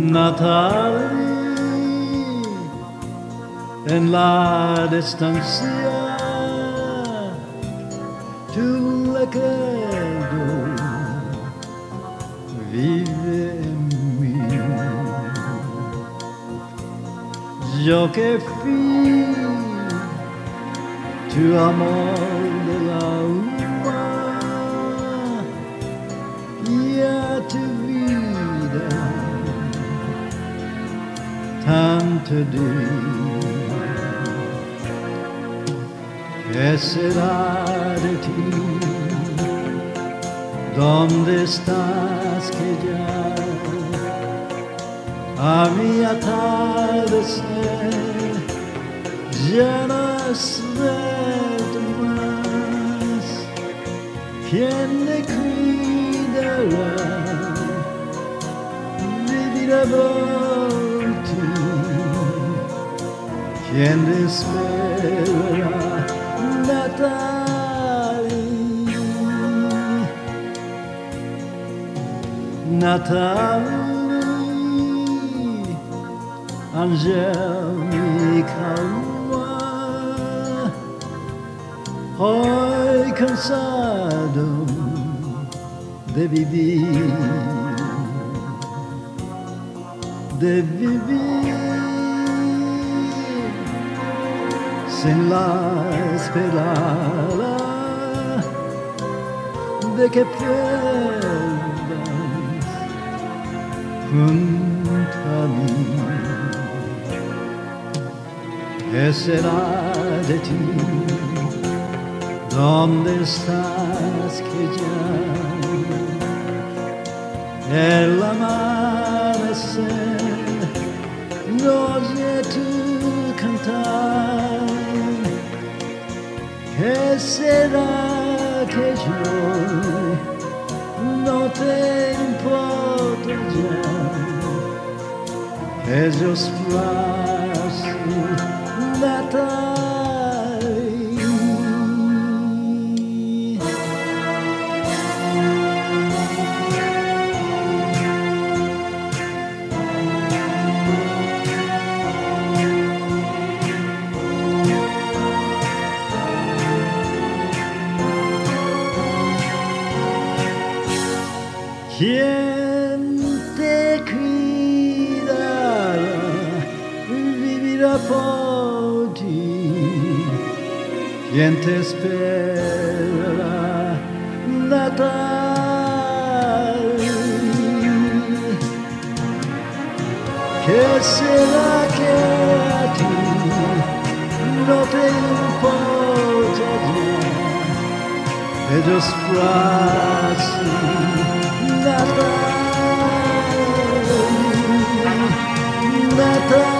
Natalie, en la distancia tu recuerdo vive en mí. Yo que fui tu amor de la alma y a tu vida tanto di. ¿Qué será de ti? ¿Dónde estás que ya a mi atardecer ya no es verte más? ¿Quién me cuidará? Vivirá por ti. ¿Quién te esperará? Natalie, Natalie, angélica alma, hoy cansado de vivir, sin la esperanza de que pierdas junto a mí. ¿Qué será de ti? ¿Dónde estás que ya el amanecer no oye tu cantar? ¿Qué será que yo no te importo ya? Que Dios frase Natalie. ¿Quién te cuidará? Vivirá por ti. ¿Quién te esperará? Natalie. ¿Qué será que a ti no te importa ya? Ellos frases Natalie, Natalie.